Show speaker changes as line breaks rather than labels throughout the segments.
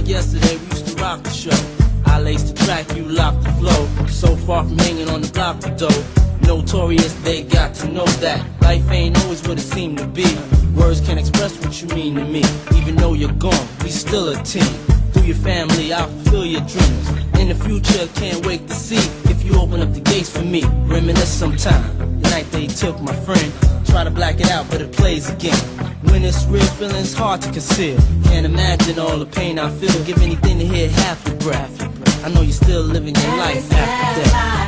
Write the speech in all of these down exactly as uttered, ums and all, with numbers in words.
like yesterday, we used to rock the show. I laced the track, you locked the flow. So far from hanging on the block for dough. Notorious, they got to know that life ain't always what it seemed to be. Words can't express what you mean to me. Even though you're gone, we still a team. Through your family, I'll fulfill your dreams. In the future, can't wait to see if you open up the gates for me. Reminisce sometime, the night they took my friend. Try to black it out, but it plays again. When it's real, feeling's hard to conceal. Can't imagine all the pain I feel. Give anything to hear half your breath. I know you're still living your life after death.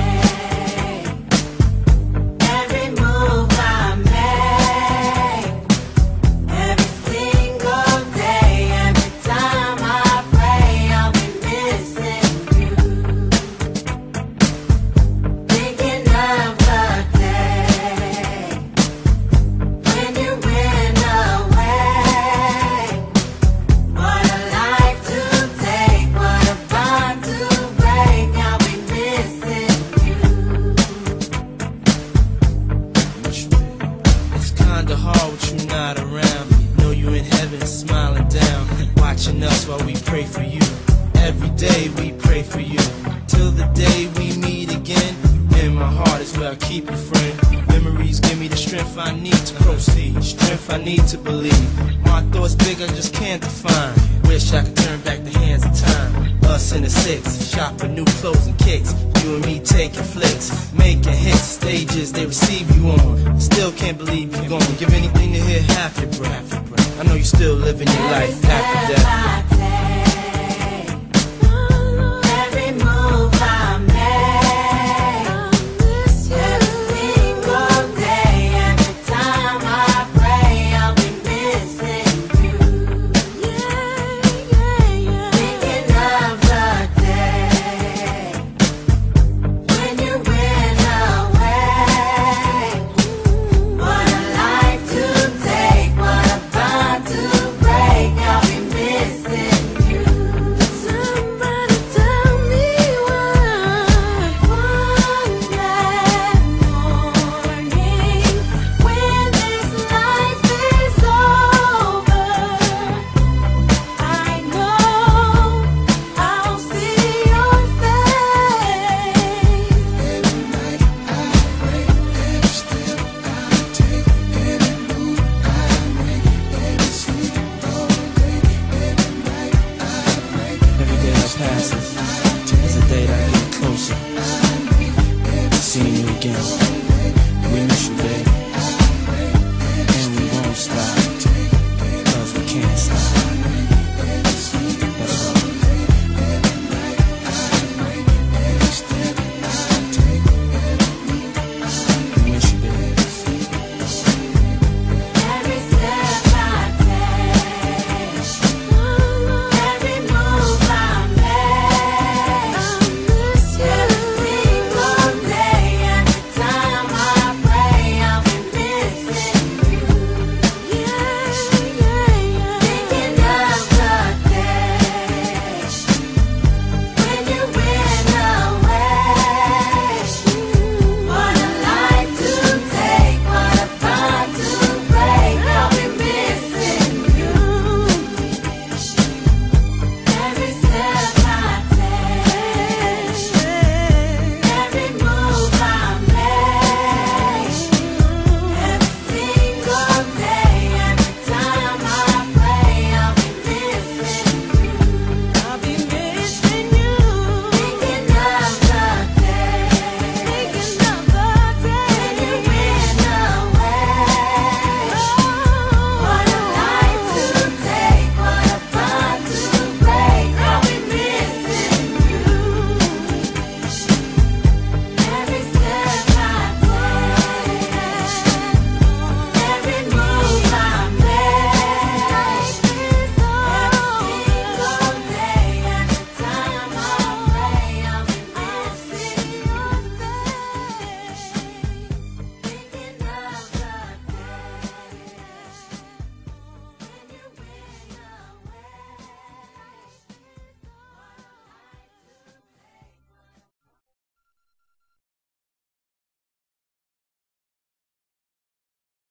Kinda hard with you not around. Know you in heaven smiling down, watching us while we pray for you. Every day we pray for you, till the day we meet again. In my heart is where I keep you, friend. Memories give me the strength I need to proceed, strength I need to believe. My thoughts big, I just can't define. Wish I could turn back the hands of time. Us in the six, shop for new clothes and kicks. You and me taking flicks, making hits, stages they receive you on. Still can't believe you're gone. Give anything to hear half your breath. I know you're still living your life after death.